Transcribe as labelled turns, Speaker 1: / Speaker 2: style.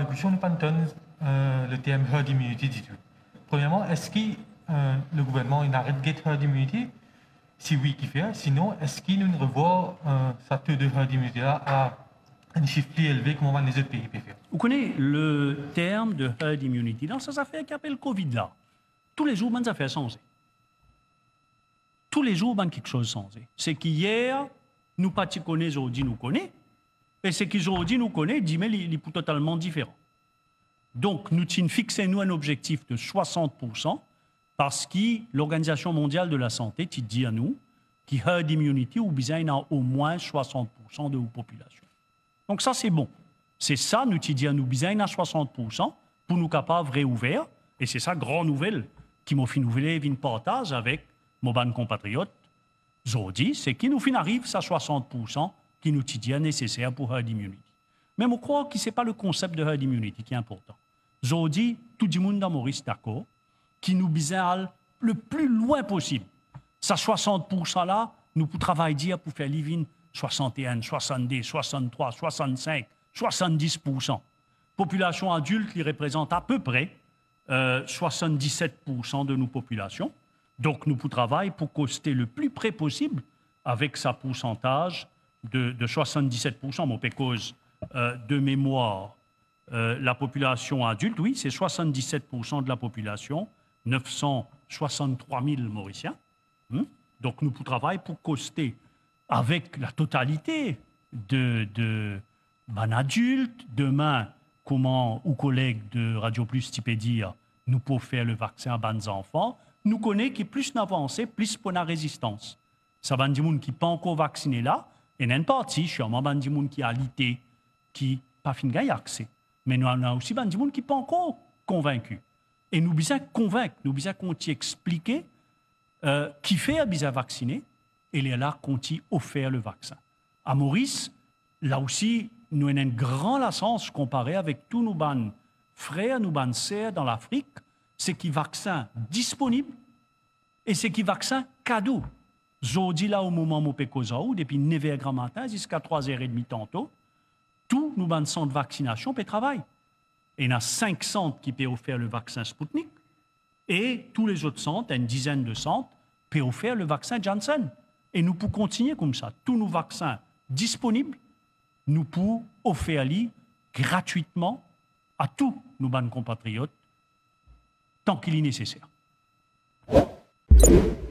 Speaker 1: discussion, nous pas le terme herd immunity du tout. Premièrement, est-ce que le gouvernement il arrête de herd immunity? Si oui, qui fait? Sinon, est-ce qu'il nous revoit sa taux de herd immunity à un chiffre plus élevé comme les autres pays peuvent faire?
Speaker 2: Vous connaissez le terme de herd immunity dans ces affaires qui appellent Covid là. Tous les jours, ça fait changer. Tous les jours, quelque chose changé. C'est qu'hier, nous pas connaissons, aujourd'hui nous connaissons. Et c'est qu'aujourd'hui nous connaissons, dit mais il est totalement différent. Donc, nous fixons un objectif de 60% parce que l'Organisation mondiale de la santé dit à nous que herd immunity ou besoin a au moins 60% de la population. Donc ça, c'est bon. C'est ça, nous dit à nous besoin à 60% pour nous capables de réouvrir. Et c'est ça, grande nouvelle, qui m'a fait nouvelle une partage avec mon ban compatriotes. Aujourd'hui, c'est qu'il nous arrive à 60% qui nous dit nécessaire pour herd immunity. Mais je crois que ce n'est pas le concept de herd immunity qui est important. Aujourd'hui, tout le monde dans Maurice d'accord, qui nous besoin le plus loin possible. Ça 60% là, nous pouvons travailler pour faire living 61, 62, 63, 65, 70%. Population adulte qui représente à peu près 77% de nos populations. Donc, nous pouvons travailler pour coster le plus près possible avec sa pourcentage de 77%. Mon pécose de mémoire, la population adulte, oui, c'est 77% de la population, 963 000 Mauriciens. Donc, nous pouvons travailler pour coster avec la totalité de adultes. Demain, comment, aux collègues de Radio Plus, tu peux dire, nous pouvons faire le vaccin à bans enfants. Nous connaissons que plus nous avançons, plus pour la résistance. Ça va dire qui pas encore vacciné là, et une partie, sûrement, va dire qui a lité, qui pas fin gagner accès. Mais nous avons aussi des gens qui ne sont pas encore convaincus. Et nous besoin convaincre, nous besoin qu'on expliquer qui fait besoin vacciner, et là qu'on offert le vaccin. À Maurice, là aussi, nous avons une grande chance comparé avec tous nos frères, nos sœurs dans l'Afrique, c'est qui vaccin disponible et c'est qui vaccin cadeau. Aujourd'hui, là, au moment où on depuis 9h matin jusqu'à 3h30 tantôt, tous nos centres de vaccination peuvent travailler. Et il y a 5 centres qui peuvent offrir le vaccin Sputnik et tous les autres centres, une dizaine de centres, peuvent offrir le vaccin Janssen. Et nous pouvons continuer comme ça. Tous nos vaccins disponibles, nous pouvons offrir gratuitement à tous nos compatriotes tant qu'il est nécessaire.